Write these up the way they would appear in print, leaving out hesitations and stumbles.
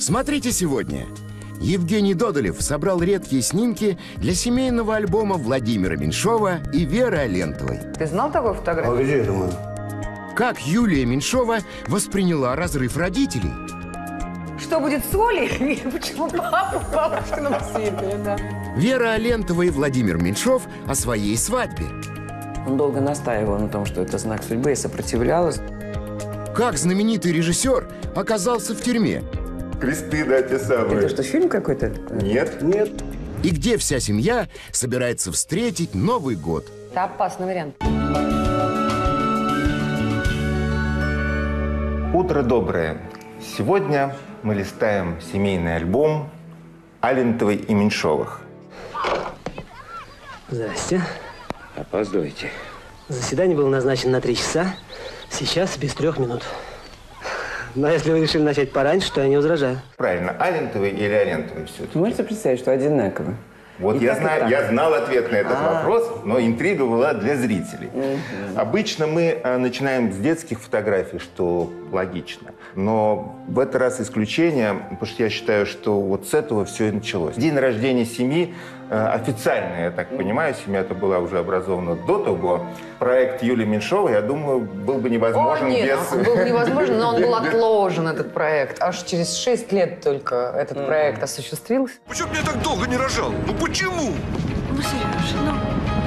Смотрите сегодня. Евгений Додолев собрал редкие снимки для семейного альбома Владимира Меньшова и Веры Алентовой. Ты знал такую фотографию? А где это мы? Как Юлия Меньшова восприняла разрыв родителей? Что будет с Олей? Почему папа в бабушкином свитере, да? Вера Алентова и Владимир Меньшов о своей свадьбе. Он долго настаивал на том, что это знак судьбы, и сопротивлялась. Как знаменитый режиссер оказался в тюрьме? Кресты, да, те самые. Это что, фильм какой-то? Нет. Нет. И где вся семья собирается встретить Новый год? Это опасный вариант. Утро доброе. Сегодня мы листаем семейный альбом Алентовой и Меньшовых. Здрасте. Опаздывайте. Заседание было назначено на 3 часа. Сейчас без 3 минут. Но если вы решили начать пораньше, то я не возражаю. Правильно, Алентовой или Алентовой все-таки? Можете представить, что одинаково? Вот И я так, и знаю, так. я знал ответ на этот вопрос, но интрига была для зрителей. Обычно мы начинаем с детских фотографий, что логично. Но в этот раз исключение, потому что я считаю, что вот с этого все и началось. День рождения семьи, официально, я так понимаю, семья-то была уже образована до того. Проект Юлии Меньшовой, я думаю, был бы невозможен Нет, без... он был невозможен, но он был отложен, этот проект. Аж через 6 лет только этот проект осуществился. Почему ты меня так долго не рожал? Ну почему? Ну, Сереж,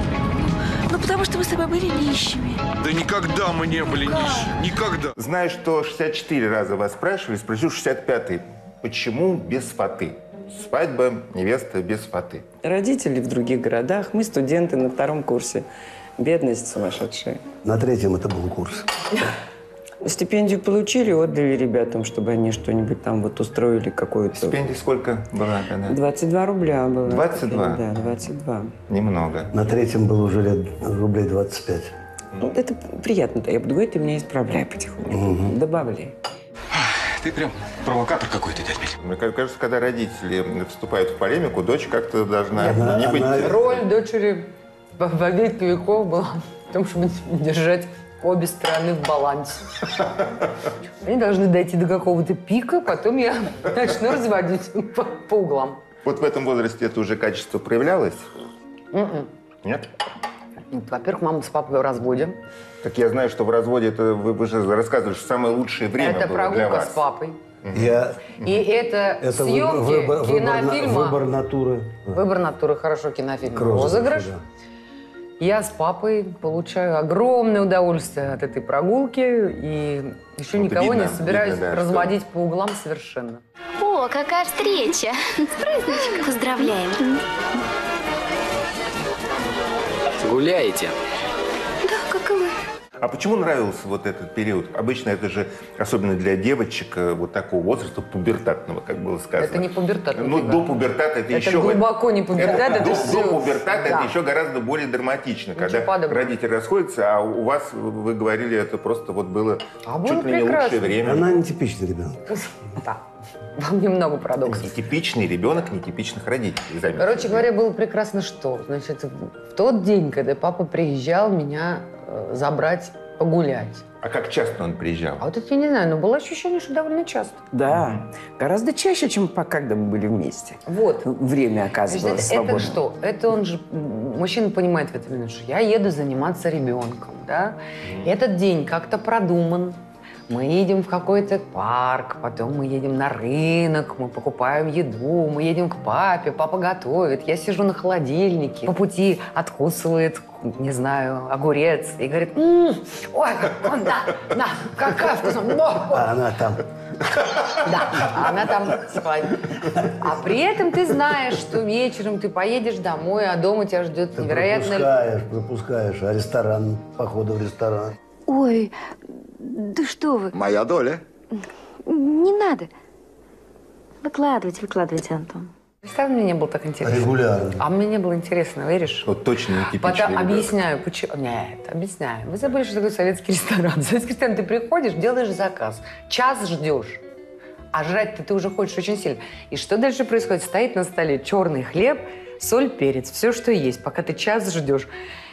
ну потому что мы с тобой были нищими. Да никогда мы не были нищими. Никогда. Знаю, что 64 раза вас спрашивали, спрошу 65-й. Почему без фаты? Свадьба, невеста без фаты. Родители в других городах, мы студенты на 2-м курсе. Бедность сумасшедшая. На 3-м это был курс. Стипендию получили, отдали ребятам, чтобы они что-нибудь там вот устроили какую-то. Стипендия сколько была тогда? 22 рубля было. 22? Да, 22. Немного. На 3-м было уже рублей 25. Ну, это приятно-то. Я буду говорить, ты меня исправляй потихоньку. Добавляй. Ты прям провокатор какой-то, дядь Петя. Мне кажется, когда родители вступают в полемику, дочь как-то должна не быть... Роль дочери во веки веков была в том, чтобы держать обе стороны в балансе. Они должны дойти до какого-то пика, потом я начну разводить по углам. Вот в этом возрасте это уже качество проявлялось? Нет? Во-первых, мама с папой в разводе. Так я знаю, что в разводе это вы же рассказывали, что самое лучшее время Это было для прогулка вас. с папой. И это съемки кинофильма. Выбор натуры. Выбор натуры, хорошо, кинофильм. К розыгрышу, Розыгрыш. да. Я с папой получаю огромное удовольствие от этой прогулки и еще Вот никого видно, не собираюсь видно, да, разводить по углам совершенно. О, какая встреча! С праздничком! Поздравляем! Гуляете? Да, как и мы. А почему нравился вот этот период? Обычно это же, особенно для девочек вот такого возраста, пубертатного, как было сказано. Это не пубертат. Ну, до пубертата это еще... глубоко не пубертат, это до все... пубертата Да. это еще гораздо более драматично, когда подобного. родители расходятся, а у вас, вы говорили, это просто вот было было чуть ли не прекрасно. лучшее время. Она нетипичный ребенок. Да. Вам немного парадоксов. Нетипичный ребенок нетипичных родителей. заметьте. Короче говоря, было прекрасно что? Значит, в тот день, когда папа приезжал меня забрать погулять. А как часто он приезжал? А вот это я не знаю, но было ощущение, что довольно часто. Да, гораздо чаще, чем когда мы были вместе. Вот. Время оказывалось Значит, свободным. это что? Это он же, мужчина понимает в этот момент, что я еду заниматься ребенком, да? Этот день как-то продуман. Мы едем в какой-то парк, потом мы едем на рынок, мы покупаем еду, мы едем к папе, папа готовит, я сижу на холодильнике, по пути откусывает, не знаю, огурец и говорит, ой, на, какая вкусная, А она там. да, она там спать. А при этом ты знаешь, что вечером ты поедешь домой, а дома тебя ждет Ты невероятно... пропускаешь. А ресторан, походу в ресторан. Ой, да что вы. Моя доля. Не надо. Выкладывайте, Антон. Представь, мне не было так интересно. Регулярно. А мне не было интересно, веришь? Вот точно нетипичный Потом ребенок. объясняю, почему. Нет, объясняю. Вы забыли, что такое советский ресторан. В советский ресторан ты приходишь, делаешь заказ, час ждешь. А жрать-то ты уже хочешь очень сильно. И что дальше происходит? Стоит на столе черный хлеб, соль, перец, все, что есть, пока ты час ждешь.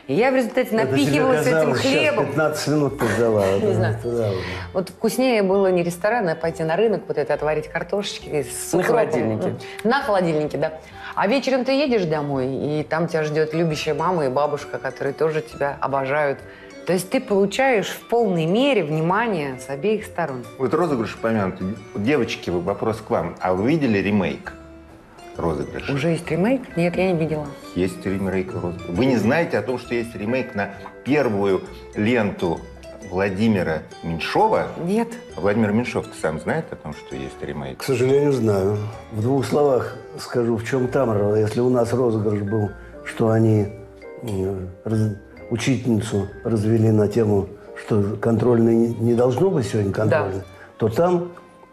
И я в результате напихивалась этим хлебом. 15 минут ты ждала. Не знаю. Туда уже. Вот вкуснее было не ресторан, а пойти на рынок, вот это отварить картошечки с На укропом. холодильнике. На холодильнике, да. А вечером ты едешь домой, и там тебя ждет любящая мама и бабушка, которые тоже тебя обожают. То есть ты получаешь в полной мере внимание с обеих сторон. Вот розыгрыш упомянутый. Девочки, вопрос к вам. А вы видели ремейк розыгрыша? Уже есть ремейк? Нет, я не видела. Есть ремейк розыгрыша. Вы не знаете о том, что есть ремейк на первую ленту Владимира Меньшова? Нет. Владимир Меньшов, ты сам знает о том, что есть ремейк? К сожалению, знаю. В 2 словах скажу, в чем там. Если у нас розыгрыш был, что они учительницу развели на тему, что контрольный не должно быть сегодня контрольный, да, то там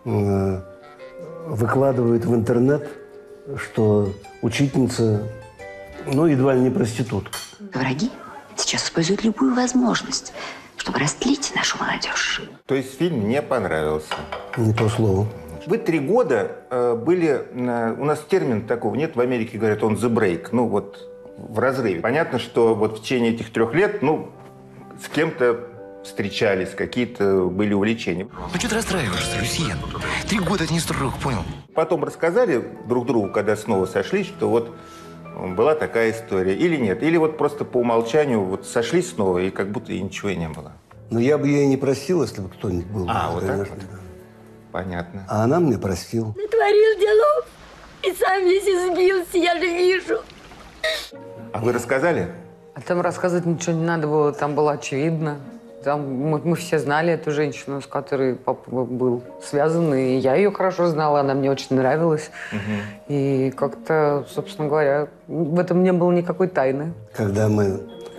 выкладывают в интернет, что учительница, едва ли не проститутка. Враги сейчас используют любую возможность, чтобы растлить нашу молодежь. То есть фильм не понравился? Не то слово. Вы 3 года были... У нас термин такого нет, в Америке говорят on the break, в разрыве. Понятно, что вот в течение этих 3 лет, с кем-то встречались, какие-то были увлечения. Ну что ты расстраиваешься, Люсьен? 3 года это не срок, понял? Потом рассказали друг другу, когда снова сошлись, что вот была такая история. Или нет? Или вот просто по умолчанию сошлись снова, и как будто и ничего и не было. Но я бы ей не простил, если бы кто-нибудь был. Вот конечно, так вот? да. Понятно. А она мне простила. Натворил делов и сам весь избился, я же вижу. А вы рассказали? А там рассказывать ничего не надо было, там было очевидно. Там мы все знали эту женщину, с которой папа был связан, и я ее хорошо знала, она мне очень нравилась. Угу. И как-то, собственно говоря, в этом не было никакой тайны. Когда мы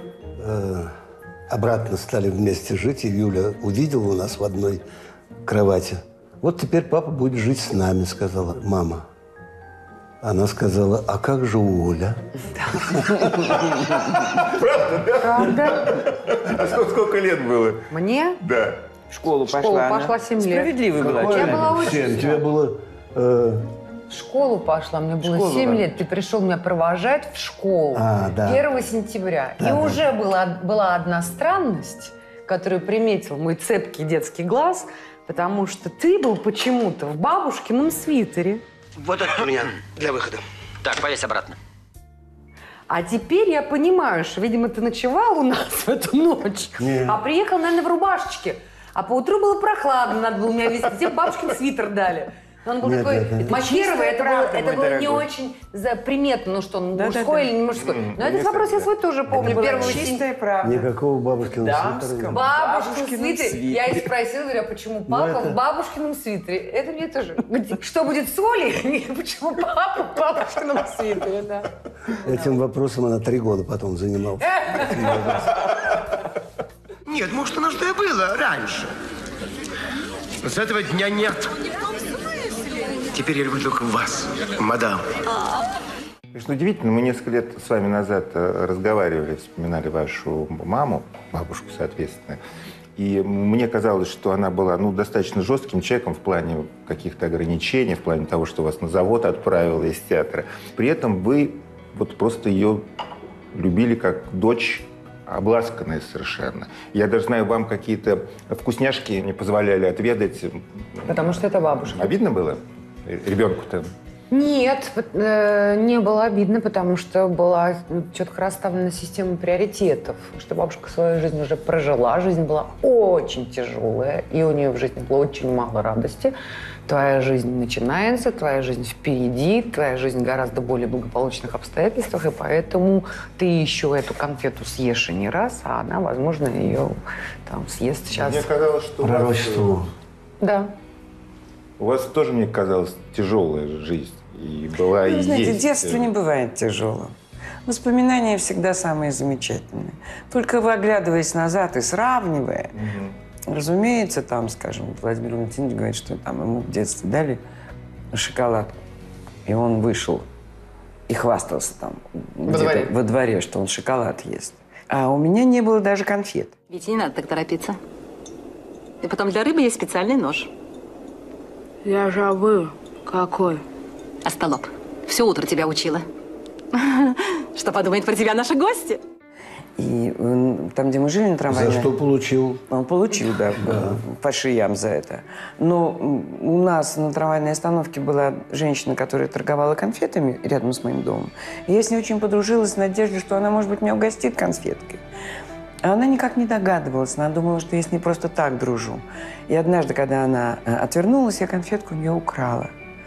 обратно стали вместе жить, и Юля увидела у нас в одной кровати. Вот теперь папа будет жить с нами, сказала мама. Она сказала, а как же Оля? Правда, да? Правда. А сколько лет было? Мне? Да. В школу пошла. В школу пошла 7 лет. Справедливый была. Я была очень... 7. Тебе было... В школу пошла, мне было 7 лет. Ты пришел меня провожать в школу 1 сентября. И уже была одна странность, которую приметил мой цепкий детский глаз, потому что ты был почему-то в бабушкином свитере. Вот это у меня для выхода. Так, повесь обратно. А теперь я понимаю, что, видимо, ты ночевал у нас в эту ночь, а приехал, наверное, в рубашечке. А поутру было прохладно, надо было меня везти. Тебе бабушкин свитер дали. Он был такой махеровый, это было не очень приметно, что он мужской или не мужской. Но этот вопрос я свой тоже помню. Чистая правда. Никакого бабушкиного свитера. Бабушкин свитер. Я и спросила, говорю, почему папа в бабушкином свитере? Это мне тоже. Что будет с Олей? Почему папа в бабушкином свитере, да. Этим вопросом она 3 года потом занималась. Нет, может, оно что и было раньше. Но с этого дня нет. Теперь я люблю только вас, мадам. Конечно, удивительно. Мы несколько лет с вами назад разговаривали, вспоминали вашу маму, бабушку, соответственно. И мне казалось, что она была достаточно жестким человеком в плане каких-то ограничений, в плане того, что вас на завод отправила из театра. При этом вы просто ее любили как дочь, обласканная совершенно. Я даже знаю, вам какие-то вкусняшки не позволяли отведать. Потому что это бабушка. Обидно было? Ребенку-то? Нет, не было обидно, потому что была четко расставлена система приоритетов. Что бабушка свою жизнь уже прожила, жизнь была очень тяжелая, и у нее в жизни было очень мало радости. Твоя жизнь начинается, твоя жизнь впереди, твоя жизнь в гораздо более благополучных обстоятельствах, и поэтому ты еще эту конфету съешь и не раз, а она, возможно, ее съест сейчас. Мне казалось, что пророчество. Да. У вас тоже, мне казалось, тяжелая жизнь. И была, и знаете, есть. детство не бывает тяжелым. Воспоминания всегда самые замечательные. Только вы, оглядываясь назад и сравнивая, разумеется, скажем, Владимир Валентинович говорит, что ему в детстве дали шоколад, и он вышел и хвастался во дворе, что он шоколад ест. А у меня не было даже конфет. Витя, не надо так торопиться. И потом для рыбы есть специальный нож. Я забыл. Какой? Остолоп. Все утро тебя учила. Что подумают про тебя наши гости? И И там, где мы жили на трамвае... За что получил? Он получил, да, по шеям за это. Но у нас на трамвайной остановке была женщина, которая торговала конфетами рядом с моим домом. И я с ней очень подружилась в надежде, что она, может быть, меня угостит конфеткой. А она никак не догадывалась. Она думала, что я с ней просто так дружу. И однажды, когда она отвернулась, я конфетку у нее украла.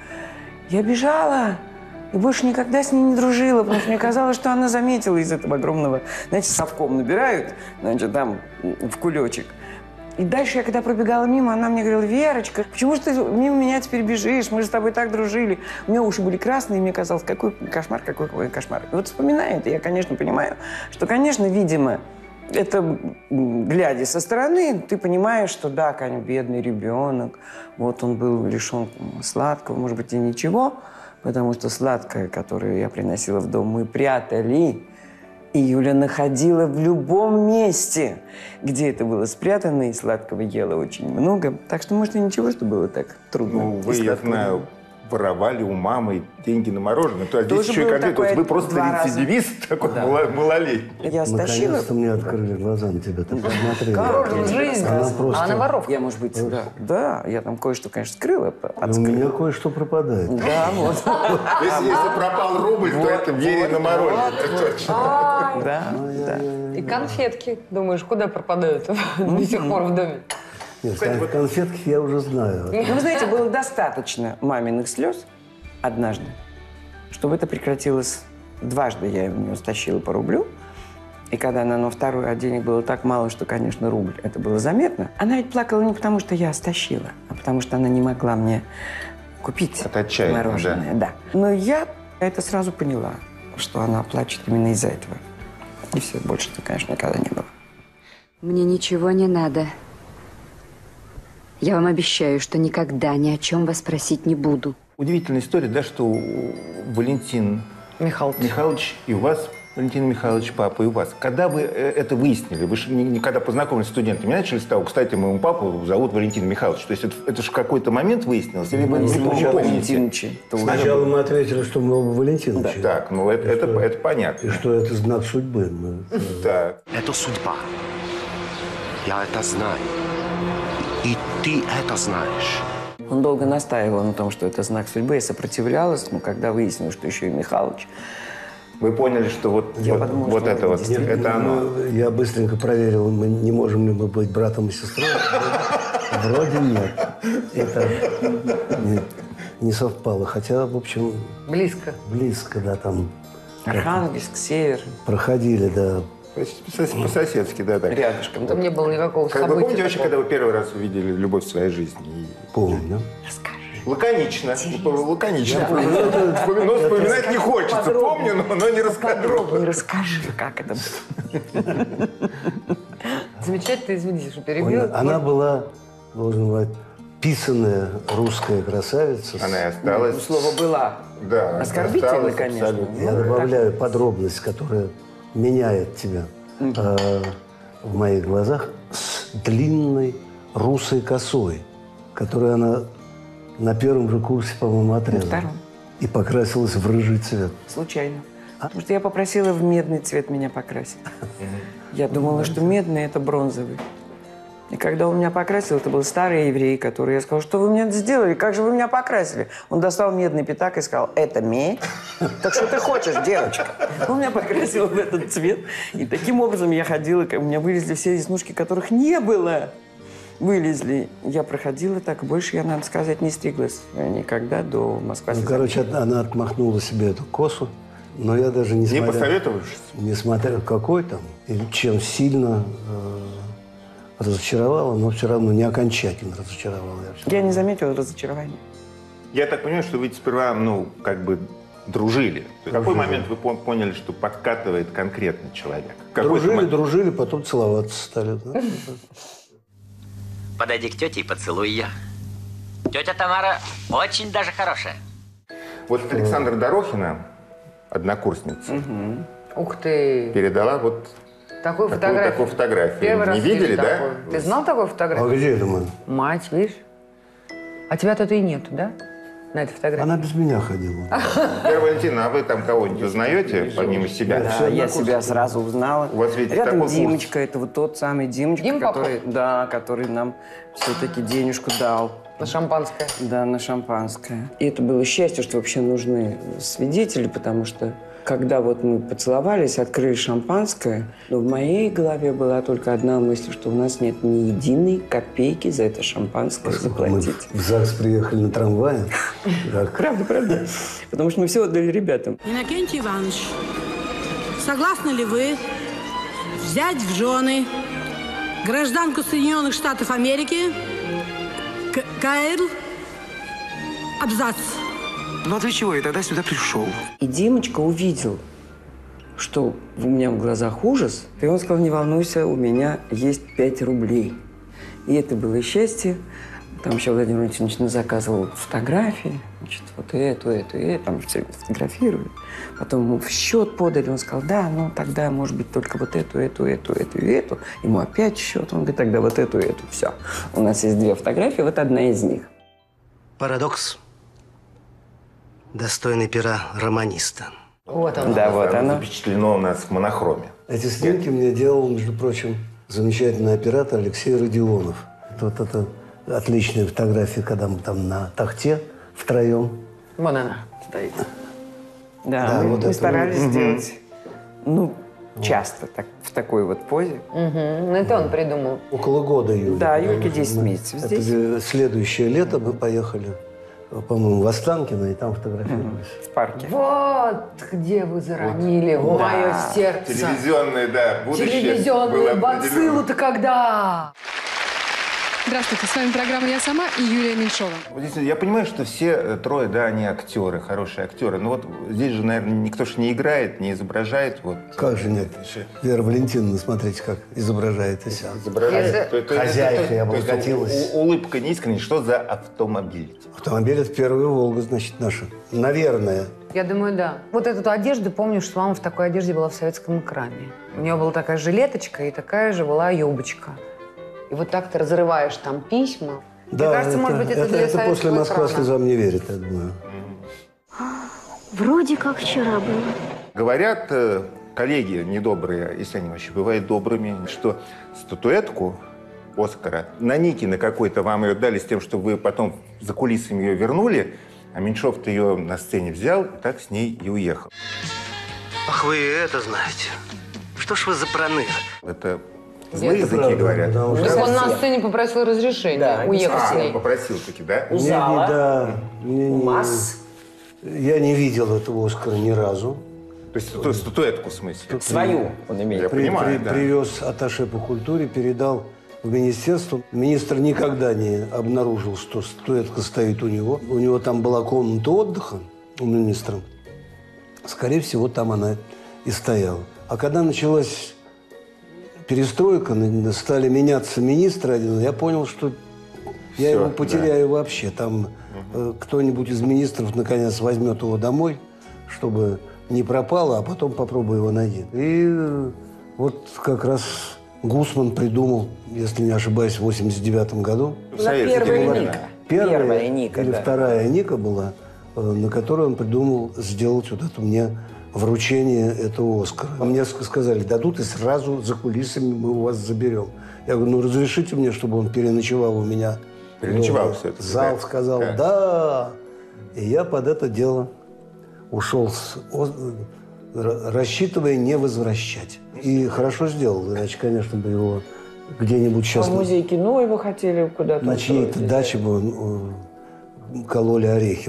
Я бежала и больше никогда с ней не дружила, потому что мне казалось, что она заметила из этого огромного, знаете, совком набирают, значит, там в кулечек. И дальше я, когда пробегала мимо, она мне говорила: Верочка, почему же ты мимо меня теперь бежишь? Мы же с тобой так дружили. У меня уши были красные, и мне казалось, какой кошмар, какой кошмар. И вот вспоминаю это, я, конечно, понимаю, что, конечно, видимо, это, глядя со стороны, ты понимаешь, что да, конечно, бедный ребенок, вот он был лишен сладкого, может быть, и ничего, потому что сладкое, которое я приносила в дом, мы прятали. И Юля находила в любом месте, где это было спрятано, и сладкого ела очень много. Так что, может, и ничего, что было так трудно. Ну, вы, я знаю, воровали у мамы деньги на мороженое. То есть здесь еще и конкретно, вы просто рецидивист такой, да, малолетний. Я стащила. Наконец-то мне открыли глаза на тебя, ты посмотри. Жизнь, она воровка. Я, может быть, да, я там кое-что, конечно, скрыла. У меня кое-что пропадает. Да, вот. Если пропал рубль, то это деньги на мороженое. Да, да. И конфетки, думаешь, куда пропадают до сих пор в доме? Нет, конфетки я уже знаю. Ну, вы знаете, было достаточно маминых слез однажды, чтобы это прекратилось. Дважды я у нее стащила по рублю. И когда она на второй, а денег было так мало, что, конечно, рубль, это было заметно. Она ведь плакала не потому, что я стащила, а потому что она не могла мне купить мороженое. Да. Но я это сразу поняла, что она плачет именно из-за этого. И все, больше-то, конечно, никогда не было. Мне ничего не надо. Я вам обещаю, что никогда ни о чем вас просить не буду. Удивительная история, да, что Валентин Михайлович и у вас, Валентин Михайлович, папа, и у вас. Когда вы это выяснили? Вы же когда познакомились с студентами, начали с того, кстати, моему папу зовут Валентин Михайлович. То есть это же в какой-то момент выяснилось? Или вы не помните? Сначала мы ответили, что мы оба Валентиновичи. Да. Так, ну это понятно. И что это знак судьбы. Так. Это судьба. Я это знаю. И ты это знаешь. Он долго настаивал на том, что это знак судьбы. Я сопротивлялась, но когда выяснилось, что еще и Михалыч. Вы поняли, что это оно? Я быстренько проверил, мы не можем ли мы быть братом и сестрой. Вроде нет. Это не совпало. Хотя, в общем... Близко. Близко, да, там... Архангельск, север. Проходили, да. По-соседски, да, так. Рядышком. Там не было никакого события. Вы помните вообще, когда вы первый раз увидели любовь в своей жизни? Помню. Расскажи. Лаконично. Лаконично. Но вспоминать не хочется. Помню, но не расскажу. Не расскажи, как это было. Замечательно, извините, что перебила. Она была, должен быть, писаная русская красавица. Она и осталась. Слово «была». Да. Оскорбительно, конечно. Я добавляю подробность, которая меняет тебя в моих глазах, с длинной русой косой, которую она на первом же курсе, по-моему, отрезала. На втором. И покрасилась в рыжий цвет. Случайно. Потому что я попросила в медный цвет меня покрасить. Я думала, что медный – это бронзовый. И когда он меня покрасил, это был старый еврей, который я сказала: что вы мне сделали, как же вы меня покрасили? Он достал медный пятак и сказал: это медь? Так что ты хочешь, девочка? Он меня покрасил в этот цвет. И таким образом я ходила, у меня вылезли все веснушки, которых не было. Вылезли. Я проходила так, больше я, надо сказать, не стриглась никогда до Москвы. Ну, короче, она отмахнула себе эту косу, но я даже не смотрел... Не посоветовавшись? Не смотрел, какой там, и чем сильно разочаровала, но все равно не окончательно разочаровала. Я не заметила разочарования. Я так понимаю, что вы сперва, дружили. В какой момент вы поняли, что подкатывает конкретный человек? Дружили, потом целоваться стали. Подойди к тете и поцелуй ее. Тетя Тамара очень даже хорошая. Вот Александра Дорохина, однокурсница, Ух ты! передала вот такую фотографию. Первый раз не видели, да? Ты знал такую фотографию? А где это мы? Мать, видишь? А тебя тут и нету, да? на этой фотографии? Она без меня ходила. Вера Валентиновна, а вы там кого-нибудь узнаете, помимо себя? Да, я себя сразу узнала. У вас ведь рядом такой Димочка, это вот тот самый Димочка, который нам все-таки денежку дал. На шампанское? Да, на шампанское. И это было счастье, что вообще нужны свидетели, потому что когда вот мы поцеловались, открыли шампанское, но в моей голове была только одна мысль, что у нас нет ни единой копейки за это шампанское заплатить. Мы в ЗАГС приехали на трамвае. Правда. Потому что мы все отдали ребятам. Иннокентий Иванович, согласны ли вы взять в жены гражданку Соединенных Штатов Америки Кайл Абзац? Ну а для чего я тогда сюда пришел? И Димочка увидел, что у меня в глазах ужас, и он сказал: не волнуйся, у меня есть 5 рублей. И это было счастье. Там еще Владимир Владимирович заказывал фотографии, значит, вот эту, там все фотографировали. Потом ему в счет подали, он сказал: да, ну тогда, может быть, только вот эту. Ему опять счет, он говорит: тогда вот эту. Все. У нас есть 2 фотографии, вот одна из них. Парадокс. Достойный пера романиста. Вот оно. Да, вот оно. Запечатлено у нас в монохроме. Эти снимки мне делал, между прочим, замечательный оператор Алексей Родионов. Вот это отличные фотографии, когда мы там на тахте втроем. Вон она стоит. Да, вот мы это старались вот. сделать, часто так, в такой вот позе. Ну, это он придумал. Около года Юля. Да, Юльке 10 месяцев. Это Здесь следующее лето мы поехали, по-моему, в Останкино, и там фотографировались. в парке. Вот где вы заронили в мое сердце. Телевизионное, да, будущее. Телевизионную было определено. бациллу-то когда? Здравствуйте, с вами программа «Я сама» и Юлия Меньшова. Вот здесь, я понимаю, что все трое, да, они актеры, хорошие актеры. Но вот здесь же, наверное, никто ж не играет, не изображает. Вот. Как же нет? Вера Валентиновна, смотрите, как изображает и себя. Изображает. Хозяйка, я то есть облокотилась. Улыбка неискренняя. Что за автомобиль? Автомобиль – это первая «Волга», значит, наша. Наверное. Я думаю, да. Вот эту одежду, помню, что мама в такой одежде была в советском экране. У нее была такая жилеточка и такая же была юбочка. И вот так ты разрываешь там письма. Да, мне кажется, может быть, это для это советского после «Москва экрана. слезам не верит», я думаю. Вроде как вчера было. Говорят коллеги недобрые, если они вообще бывают добрыми, что статуэтку Оскара на Никина какой-то вам ее дали с тем, что вы потом за кулисами ее вернули, а Меньшов-то ее на сцене взял и так с ней и уехал. Ах, вы это знаете. Что ж вы за проныра? Это злые языки говорят. Так он на сцене попросил разрешения уехать с ней. Он попросил таки, да? У зала. Да. Масс. Я не видел этого «Оскара» ни разу. То есть статуэтку, в смысле? Свою он имеет. Я понимаю, да. Привез атташе по культуре, передал в министерство. Министр никогда не обнаружил, что статуэтка стоит у него. У него там была комната отдыха у министра. Скорее всего, там она и стояла. А когда началась перестройка, стали меняться министры один, я понял, что я его потеряю вообще. Там кто-нибудь из министров наконец возьмет его домой, чтобы не пропало, а потом попробую его найти. И вот как раз Гусман придумал, если не ошибаюсь, в 89 году. Первая Ника. Первая Ника, или да. вторая Ника была, на которой он придумал сделать вот это мне вручение этого «Оскара». Мне сказали: дадут, и сразу за кулисами мы у вас заберем. Я говорю: ну разрешите мне, чтобы он переночевал у меня. Переночевал все-таки. Зал да? сказал: да. И я под это дело ушел, рассчитывая не возвращать. И хорошо сделал, иначе, конечно, бы его где-нибудь сейчас... В музее кино его хотели куда-то... На чьей-то даче бы кололи орехи.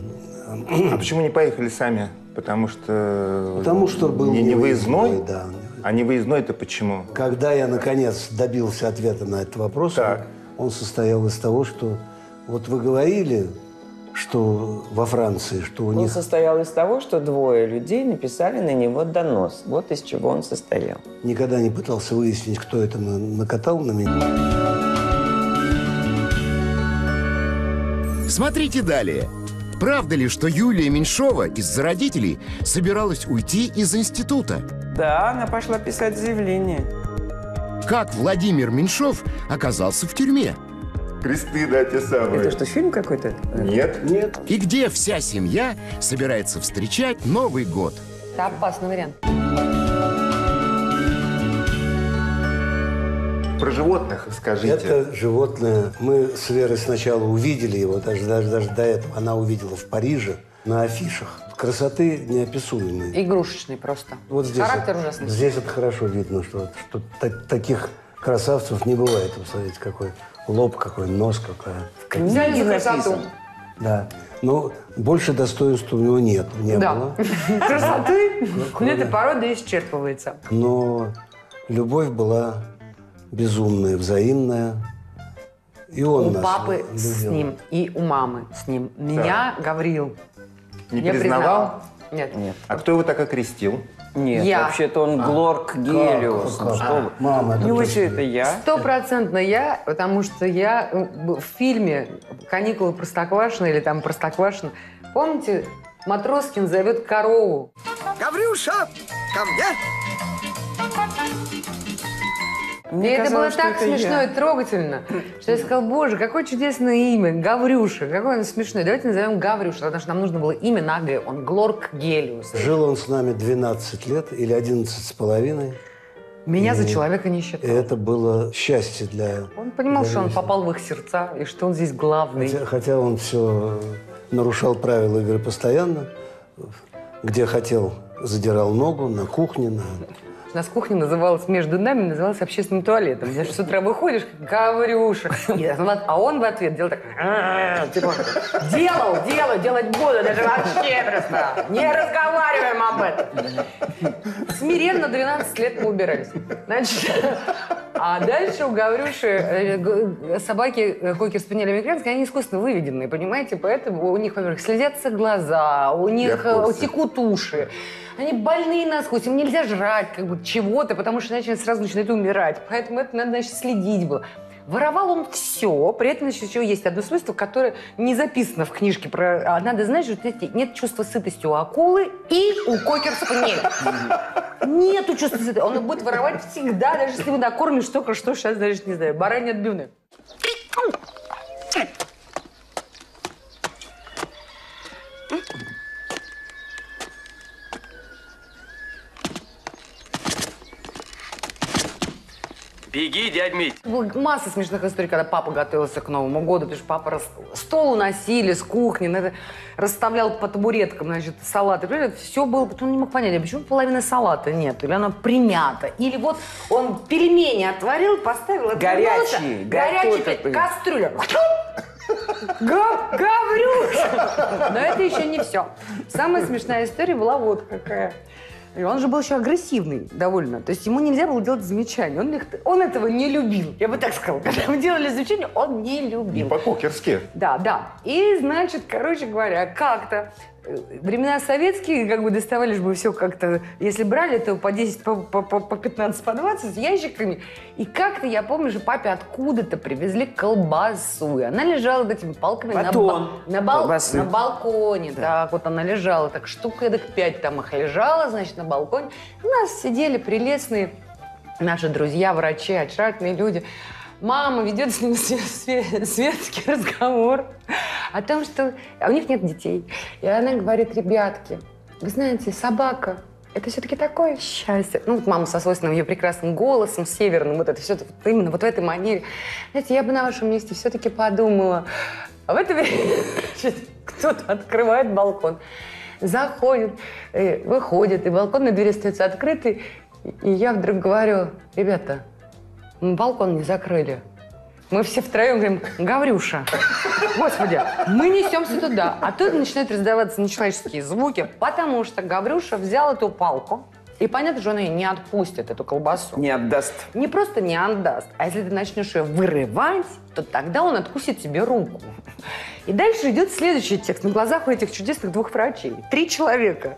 А почему не поехали сами? Потому что был не выездной? Да. А не выездной-то почему? Когда я, наконец, добился ответа на этот вопрос, он состоял из того, что вот вы говорили, что во Франции, что у них... Он состоял из того, что 2 людей написали на него донос. Вот из чего он состоял. Никогда не пытался выяснить, кто это накатал на меня. Смотрите далее. Правда ли, что Юлия Меньшова из-за родителей собиралась уйти из института? Да, она пошла писать заявление. Как Владимир Меньшов оказался в тюрьме? Кресты, да, те самые. Это что, фильм какой-то? Нет. Нет. И где вся семья собирается встречать Новый год. Это опасный вариант. Про животных скажите. Это животное, мы с Верой сначала увидели его, даже до этого она увидела в Париже на афишах. Красоты неописуемой. Игрушечный просто. Вот здесь Характер ужасный. Здесь это хорошо видно, что таких красавцев не бывает. Посмотрите, какой лоб, какой нос, какая. Взяли за красоту. Да. Но больше достоинств у него не было. Красоты эта порода исчерпывается. Но любовь была безумная, взаимная. И он у нас папы любил. с ним и у мамы с ним. Меня Гаврил. Не признавал? Нет. А кто его так окрестил? Нет, Я. вообще-то он Глорк Гелиос. Как? Что вы? Мама, это Не точно. это я. 100% я, потому что я в фильме «Каникулы Простоквашино» или там «Простоквашино», помните, Матроскин зовет корову. Гаврюша, ко мне! Мне это было казалось, что так это смешно я. и трогательно, что я сказала, боже, какое чудесное имя, Гаврюша, какое оно смешное. Давайте назовем Гаврюша, потому что нам нужно было имя на Г. Он Глорк Гелиус. Жил он с нами 12 лет или 11 с половиной. Меня за И человека не считал. это было счастье для... Он понимал, для что он Леси. попал в их сердца, и что он здесь главный. Хотя он все нарушал правила игры постоянно. Где хотел, задирал ногу на кухне, У нас кухня называлась между нами, называлась общественным туалетом. Где с утра выходишь, как Гаврюша. А он в ответ делал так, типа, делать буду, даже вообще просто. Не разговариваем об этом. Смиренно 12 лет мы убирались. Значит, а дальше у Гаврюши собаки кокер-спаниель американские, они искусственно выведенные, понимаете? Поэтому у них, во-первых, слезятся глаза, у них текут уши. Они больные насквозь, им нельзя жрать как бы чего-то, потому что иначе они сразу начинают умирать. Поэтому это надо, значит, следить было. Воровал он все, при этом, значит, еще есть одно свойство, которое не записано в книжке. А надо знать, что нет чувства сытости у акулы и у кокер-спаниеля. Нету чувства сытости. Он будет воровать всегда, даже если вы накормишь только что, сейчас даже не знаю, баранья отбивная. Беги, дядь Мить. Была масса смешных историй, когда папа готовился к Новому году, потому что папа стол уносили с кухни, расставлял по табуреткам, значит, салаты. Все было, потом он не мог понять, а почему половины салата нет, или она примята, или вот он пельмени отварил, поставил, горячие, кастрюля. Гаврюша! Но это еще не все. Самая смешная история была вот какая. И он же был еще агрессивный довольно. То есть ему нельзя было делать замечания. Он этого не любил. Я бы так сказала. Когда мы делали замечания, он не любил. Не по-кокерски. Да, да. И, значит, короче говоря, как-то времена советские, как бы доставали же бы все как-то, если брали, то по 10, по 15, по 20 ящиками. И как-то, я помню, что папе откуда-то привезли колбасу. И она лежала вот этими палками на балконе. Да. Так вот она лежала, так штук эдак 5 там их лежала, значит, на балконе. У нас сидели прелестные наши друзья, врачи, очаровательные люди. Мама ведет с ним светский разговор о том, что у них нет детей. И она говорит, ребятки, вы знаете, собака – это все-таки такое счастье. Ну, вот мама со свойственным ее прекрасным голосом, северным, вот это все именно вот в этой манере. Знаете, я бы на вашем месте все-таки подумала. А в это время кто-то открывает балкон, заходит, выходит, и балконная дверь остается открытой. И я вдруг говорю, ребята, мы балкон не закрыли. Мы все втроем говорим, Гаврюша, господи, мы несемся туда. А тут начинают раздаваться нечеловеческие звуки, потому что Гаврюша взял эту палку, и понятно, что он ее не отпустит, эту колбасу. Не отдаст. Не просто не отдаст, а если ты начнешь ее вырывать, то тогда он откусит тебе руку. И дальше идет следующий текст на глазах у этих чудесных двух врачей. 3 человека.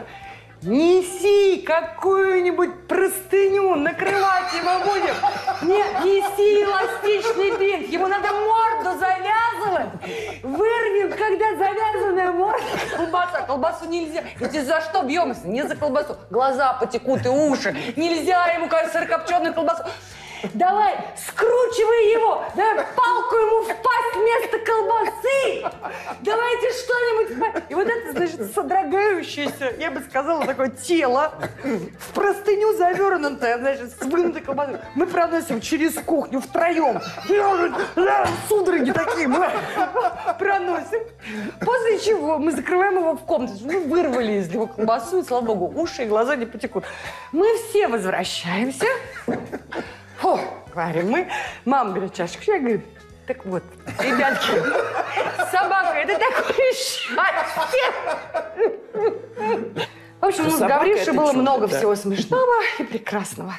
Неси какую-нибудь простыню, накрывать его будем. Неси эластичный бинт, ему надо морду завязывать. Вырвем, когда завязанная морда, колбаса. Колбасу нельзя. Ведь за что бьемся? Не за колбасу. Глаза потекут и уши. Нельзя ему сырокопченую колбасу. Давай, скручивай его! Давай палку ему в пасть вместо колбасы! Давайте что-нибудь... И вот это, значит, содрогающееся, я бы сказала, такое тело в простыню завернутое, значит, с вынутой колбасой. Мы проносим через кухню втроем. Судороги такие мы проносим. После чего мы закрываем его в комнате. Мы вырвали из него колбасу, и, слава богу, уши и глаза не потекут. Мы все возвращаемся. Фу, говорим мы. Мама говорит, чашечку. Я говорю, так вот, ребятки, собака, это такое счастье. В общем, у нас с Гавришей было много всего смешного и прекрасного.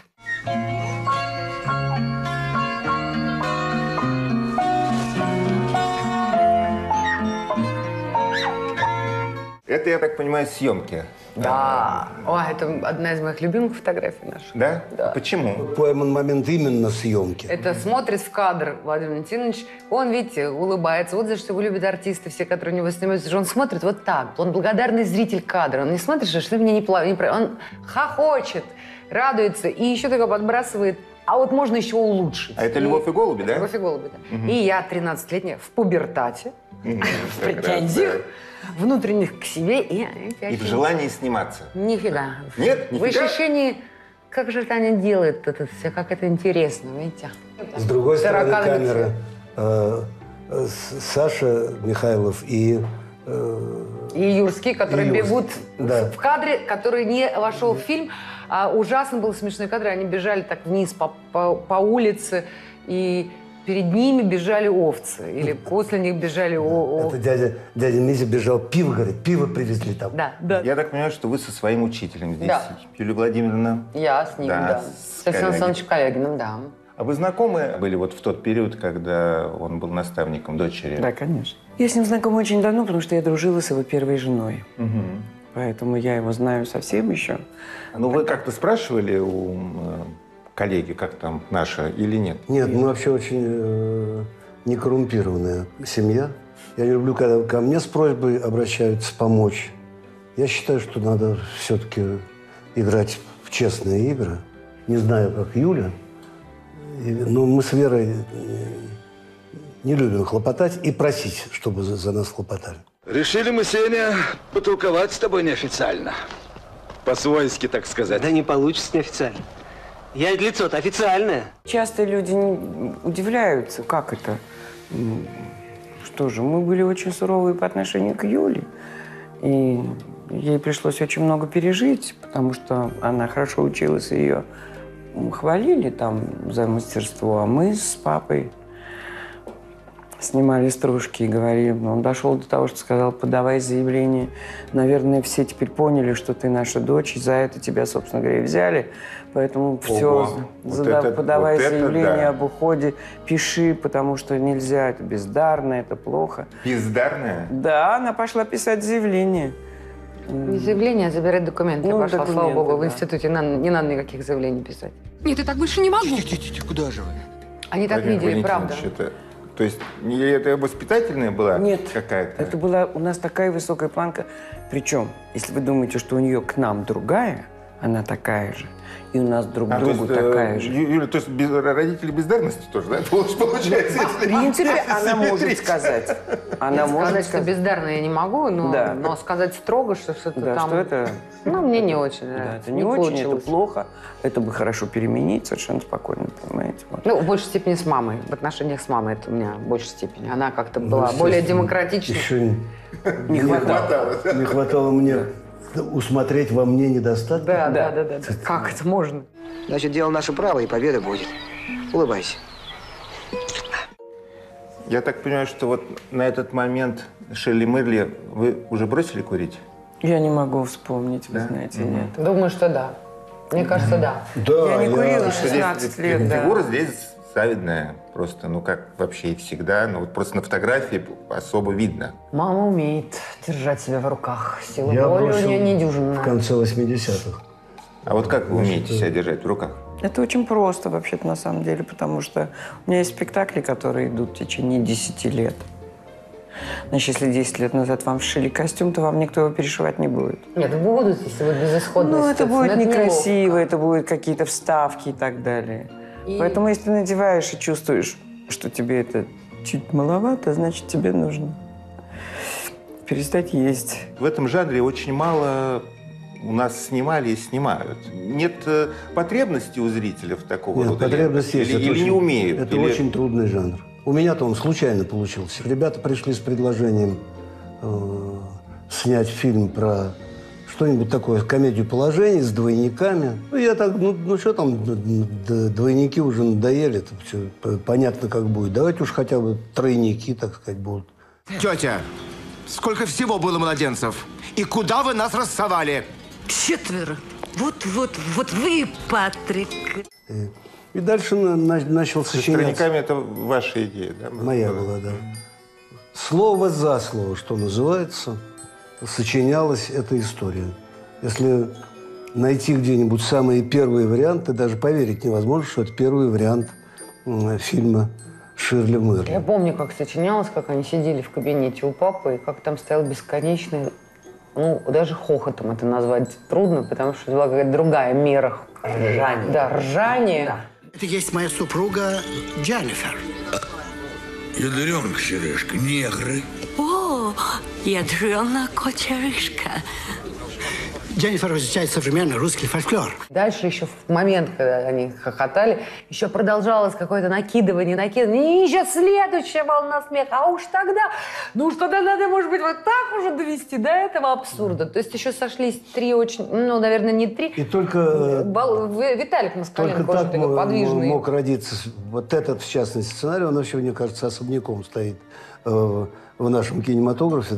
Это, я так понимаю, съемки. Да. О, это одна из моих любимых фотографий наших. Да? Да. Почему? Пойман момент именно съемки. Это смотрит в кадр Владимир Валентинович. Он, видите, улыбается. Вот за что его любят артисты, все, которые у него снимаются. Он смотрит вот так. Он благодарный зритель кадра. Он не смотрит, что ты мне не плаваешь. Он хохочет, радуется и еще только подбрасывает. А вот можно еще улучшить. А это «Любовь и голуби», да? «Любовь и голуби», да. Угу. И я, 13-летняя, в пубертате, в претензиях, внутренних к себе и в желании сниматься. Нифига. Нет? В ощущении, как же Таня делает это все, как это интересно, видите? С другой стороны камеры Саша Михайлов и Юрский, которые бегут да. в кадре, который не вошел в фильм. А ужасно был смешной кадр. Они бежали так вниз по улице, и перед ними бежали овцы. Или после них бежали овцы. Это дядя Митя бежал, пиво, говорит, пиво привезли там. Да, да. Я так понимаю, что вы со своим учителем здесь, да. Юлия Владимировна? Я с ним, да. С Александром Александровичем Калягиным, да. А вы знакомы были вот в тот период, когда он был наставником дочери? Да, конечно. Я с ним знакома очень давно, потому что я дружила с его первой женой. Угу. Поэтому я его знаю совсем еще. Ну, вы как-то спрашивали у коллеги, как там наша, или нет? Нет, мы вообще очень некоррумпированная семья. Я не люблю, когда ко мне с просьбой обращаются помочь. Я считаю, что надо все-таки играть в честные игры. Не знаю, как Юля, но мы с Верой не любим хлопотать и просить, чтобы за нас хлопотали. Решили мы, Сеня, потолковать с тобой неофициально. По-свойски, так сказать. Да не получится неофициально. Я лицо-то официальное. Часто люди удивляются, как это. Что же, мы были очень суровые по отношению к Юле. И ей пришлось очень много пережить, потому что она хорошо училась, и ее хвалили там за мастерство. А мы с папой снимали стружки и говорили, он дошел до того, что сказал, подавай заявление. Наверное, все теперь поняли, что ты наша дочь, и за это тебя, собственно говоря, и взяли. Поэтому все, подавай заявление об уходе, пиши, потому что нельзя, это бездарно, это плохо. Бездарное? Да, она пошла писать заявление. Не заявление, а забирать документы. Я пошла, слава богу, в институте не надо никаких заявлений писать. Нет, я так больше не могу. Тихо, куда же вы? Они так видели, правда. То есть это воспитательная была какая-то? Это была у нас такая высокая планка. Причем, если вы думаете, что у нее к нам другая, она такая же. И у нас друг другу такая же. Юля, то есть родители бездарности тоже, да? Получается, в принципе, она может сказать. Она может сказать, что бездарно я не могу, но сказать строго, что что-то там... что это... Ну, мне не очень нравится. Да, это не очень, это плохо. Это бы хорошо переменить совершенно спокойно, понимаете? Вот. Ну, в большей степени с мамой. В отношениях с мамой это у меня в большей степени. Она как-то была более демократична. Еще не хватало. Не хватало мне усмотреть во мне недостатки. Да. Как это можно? Значит, дело наше право, и победа будет. Улыбайся. Я так понимаю, что вот на этот момент Шелли Мерли вы уже бросили курить? Я не могу вспомнить, вы знаете, нет. Думаю, что да. Мне кажется, да. Я не курила 16 лет, да. Фигура здесь завидная. Просто, как вообще и всегда. Вот просто на фотографии особо видно. Мама умеет держать себя в руках. Сила воли у нее недюжинная. В конце 80-х. А вот как вы умеете себя держать в руках? Это очень просто, вообще-то, на самом деле, потому что у меня есть спектакли, которые идут в течение 10 лет. Значит, если 10 лет назад вам сшили костюм, то вам никто его перешивать не будет. Нет, будут, если вот безысходная ситуация. Это будет некрасиво, это будут какие-то вставки и так далее. Поэтому, если ты надеваешь и чувствуешь, что тебе это чуть маловато, значит, тебе нужно перестать есть. В этом жанре очень мало у нас снимали и снимают. Нет потребности у зрителя в такого рода? Потребность есть. Или не умеют? Это очень трудный жанр. У меня-то он случайно получился. Ребята пришли с предложением снять фильм про что-нибудь такое, комедию положений с двойниками. Ну, я так, ну что там, двойники уже надоели, это все понятно, как будет. Давайте уж хотя бы тройники, так сказать, будут. Тетя, сколько всего было младенцев? И куда вы нас рассовали? 4. Вот вы, Патрик. И дальше начал сочинять. С тройниками это ваша идея, да? Моя была, да. Слово за слово, что называется, сочинялась эта история. Если найти где-нибудь самые первые варианты, даже поверить невозможно, что это первый вариант фильма «Ширли Мырли». Я помню, как сочинялось, как они сидели в кабинете у папы, и как там стоял бесконечный, ну, даже хохотом это назвать трудно, потому что это была какая-то другая мера. Ржание. Да, ржание. Да. Это есть моя супруга Дженнифер. Ядрёнка, сережка, негры. О, ядрёна кочерышка. Дженнифер изучает современный русский фольклор. Дальше еще в момент, когда они хохотали, еще продолжалось какое-то накидывание. И еще следующая волна смеха. А уж тогда надо, может быть, вот так уже довести до этого абсурда. То есть еще сошлись 3 очень, ну, наверное, не 3. И только... Виталик Москаленко только очень такой подвижный. Мог родиться вот этот, в частности, сценарий. Он вообще, мне кажется, особняком стоит в нашем кинематографе.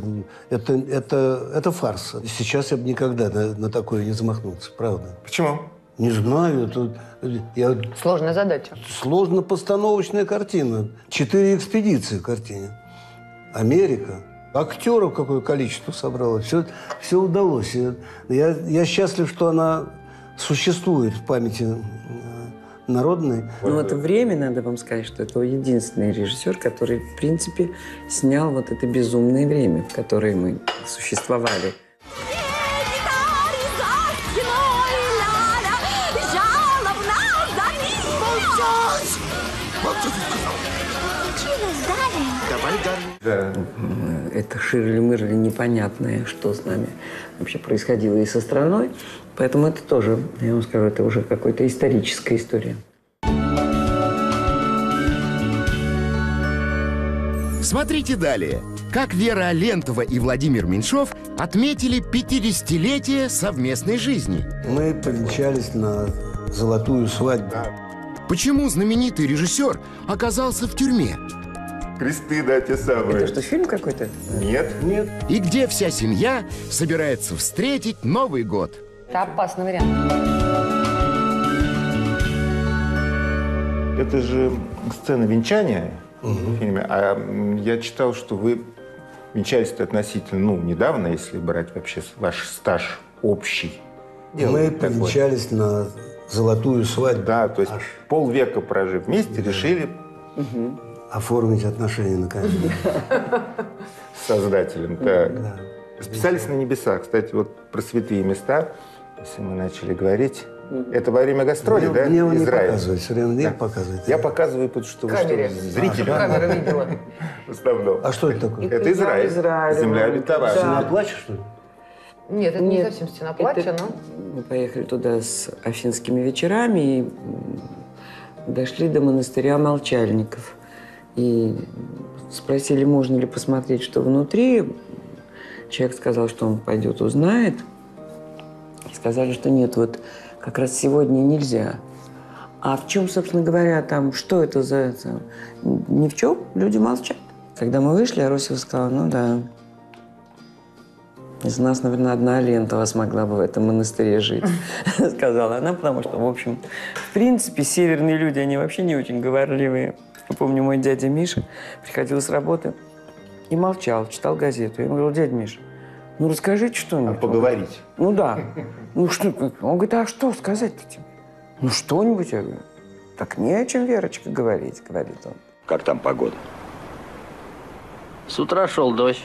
Это фарс. Сейчас я бы никогда на такое не замахнулся, правда. Почему? Не знаю. Сложная задача. Сложно-постановочная картина. 4 экспедиции в картине. Америка. Актеров какое количество собрало. Все удалось. Я счастлив, что она существует в памяти народной. Но в это время, надо вам сказать, что это единственный режиссер, который, в принципе, снял вот это безумное время, в которое мы существовали. Да. Это Ширли-Мырли непонятное, что с нами вообще происходило и со страной. Поэтому это тоже, я вам скажу, это уже какая-то историческая история. Смотрите далее. Как Вера Алентова и Владимир Меньшов отметили 50-летие совместной жизни. Мы повенчались на золотую свадьбу. Почему знаменитый режиссер оказался в тюрьме? Кресты, да, те самые. Это что, фильм какой-то? Нет. Нет. И где вся семья собирается встретить Новый год. Это опасный вариант. Это же сцена венчания в фильме. А я читал, что вы венчались-то относительно, недавно, если брать вообще ваш стаж общий. Мы повенчались на золотую свадьбу. Да, то есть полвека прожив вместе, решили... Оформить отношения наконец. С создателем, так. Да. Расписались на небесах. Кстати, вот про святые места, если мы начали говорить. Это во время гастролей, да? Мне его не показывают, все время да. показывают. Я показываю, потому что вы что, зрители. Камера видела. В основном. А что это такое? Это Израиль. Земля обетованная. Стена плача, что ли? Нет, это не совсем стена плача, но... Мы поехали туда с афинскими вечерами и дошли до монастыря Молчальников. И спросили, можно ли посмотреть, что внутри. Человек сказал, что он пойдет, узнает. И сказали, что нет, вот как раз сегодня нельзя. А в чем, собственно говоря, там, что это за... Ни в чем, люди молчат. Когда мы вышли, Аросева сказала, ну да, из нас, наверное, одна Алентова смогла бы в этом монастыре жить, сказала она, потому что, в общем, в принципе, северные люди, они вообще не очень говорливые. Я помню, мой дядя Миша приходил с работы и молчал, читал газету. Я ему говорил, дядя Миша, ну расскажите что-нибудь. А поговорить? Ну да. Ну что? Он говорит, а что сказать-то тебе? Ну что-нибудь, я говорю. Так не о чем, Верочка, говорить, говорит он. Как там погода? С утра шел дождь.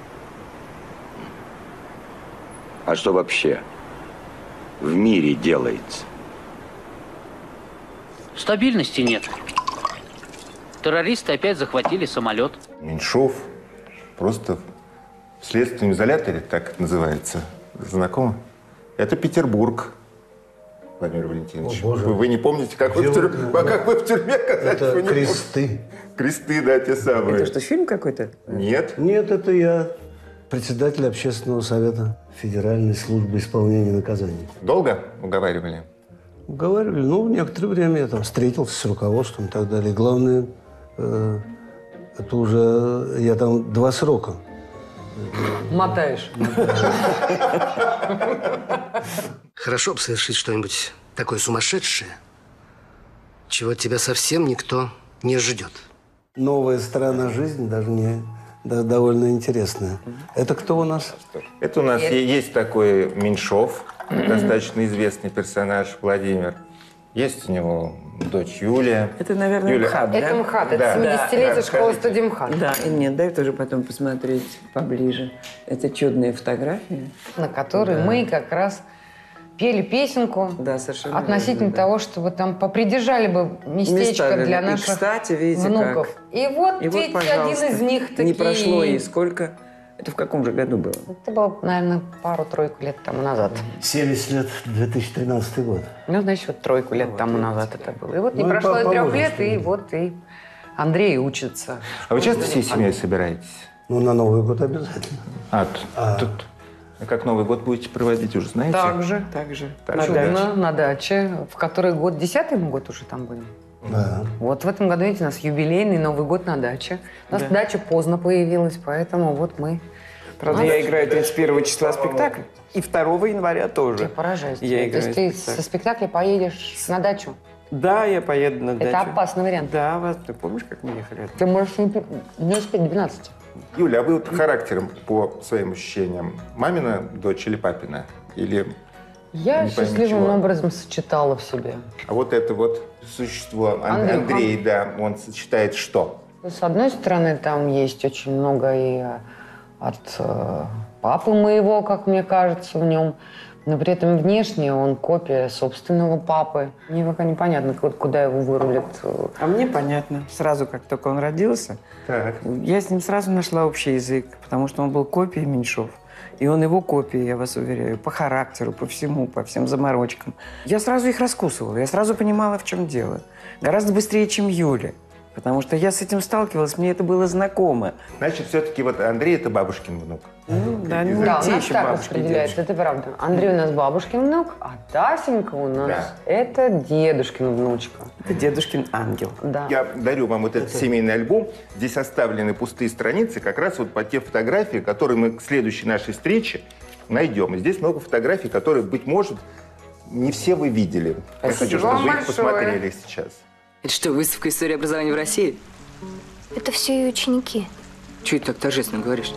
А что вообще в мире делается? Стабильности нет. Террористы опять захватили самолет. Меньшов просто в следственном изоляторе, так это называется. Знакомо? Это Петербург, Владимир Валентинович. О, Боже. Вы не помните, как вы в тюрьме оказались? Это кресты. Кресты, да, те самые. Это что, фильм какой-то? Нет. Нет, это я, председатель Общественного совета Федеральной службы исполнения наказаний. Долго уговаривали? Уговаривали. Ну, некоторое время я там встретился с руководством и так далее. Главное, это уже я там 2 срока. Мотаешь. Хорошо бы совершить что-нибудь такое сумасшедшее, чего от тебя совсем никто не ждет. Новая сторона жизни, даже не довольно интересная. Это кто у нас? Это у нас есть такой Меньшов, достаточно известный персонаж, Владимир. Есть у него дочь Юлия. Это, наверное, Юля. МХАТ, да? Это МХАТ, это 70-летие школы студии МХАТ. Да, и нет, дай тоже потом посмотреть поближе. Это чудные фотографии. На которые мы как раз пели песенку относительно того, чтобы там попридержали бы местечко для наших кстати, видите, внуков. как. И вот ведь пожалуйста, один из них таки... Не прошло и сколько? Это в каком же году было? Это было, наверное, пару-тройку лет тому назад. 70 лет, 2013 год. Ну, значит, вот 3 лет тому назад это было. И вот не Ну, прошло и 3 поможешь, лет, и вот и Андрей учится. А вы часто всей семьей собираетесь? Ну, на Новый год обязательно. Тут как Новый год будете проводить, уже знаете? Так же. На даче. В который год? 10-й мы год уже там будем? Да. Вот в этом году, видите, у нас юбилейный Новый год на даче. У нас дача поздно появилась, поэтому вот мы... Правда, я играю 31 числа спектакль, и 2 января тоже. Я поражаюсь. Я играю То есть ты со спектакля поедешь на дачу? Да, я поеду на дачу. Это опасный вариант. Да, ты помнишь, как мы ехали? Ты можешь не успеть 12. Юля, а вы вот характером по своим ощущениям мамина дочь или папина? Или Я не пойми счастливым чего? образом сочетала в себе. А вот это вот существо, Андрей, да, он сочетает что? С одной стороны, там есть очень много и от папы моего, как мне кажется, в нем. Но при этом внешне он копия собственного папы. Мне пока непонятно, куда его вырулят. А мне понятно. Сразу, как только он родился, я с ним сразу нашла общий язык, потому что он был копией Меньшов. И он его копия, я вас уверяю, по характеру, по всему, по всем заморочкам. Я сразу их раскусывала, я сразу понимала, в чем дело. Гораздо быстрее, чем Юля. Потому что я с этим сталкивалась, мне это было знакомо. Значит, все-таки вот Андрей – это бабушкин внук. Да, у нас так распределяется, это правда. Андрей у нас бабушкин внук, а Тасенька у нас это дедушкин внучка. Это дедушкин ангел. Да. Я дарю вам вот этот семейный альбом. Здесь оставлены пустые страницы как раз вот по те фотографии, которые мы к следующей нашей встрече найдем. И здесь много фотографий, которые, быть может, не все вы видели. Я хочу, чтобы вы их посмотрели сейчас. Это что, выставка истории образования в России? Это все ее ученики. Чего ты так торжественно говоришь?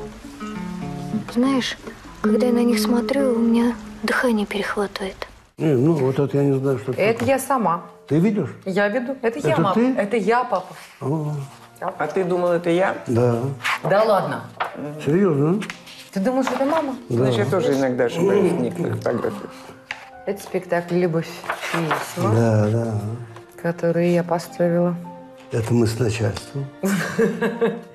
Знаешь, когда я на них смотрю, у меня дыхание перехватывает. Ну, вот это я не знаю, что Это я сама. Ты видишь? Я веду. Это я, Это мама. ты? Это я, папа. А ты думал, это я? Да. Да ладно. Серьезно? Ты думаешь, это мама? Да. Значит, я тоже иногда ошибаюсь в некоторых фотографиях. Это спектакль «Любовь и письма», Да. который я поставила. Это мы с начальством.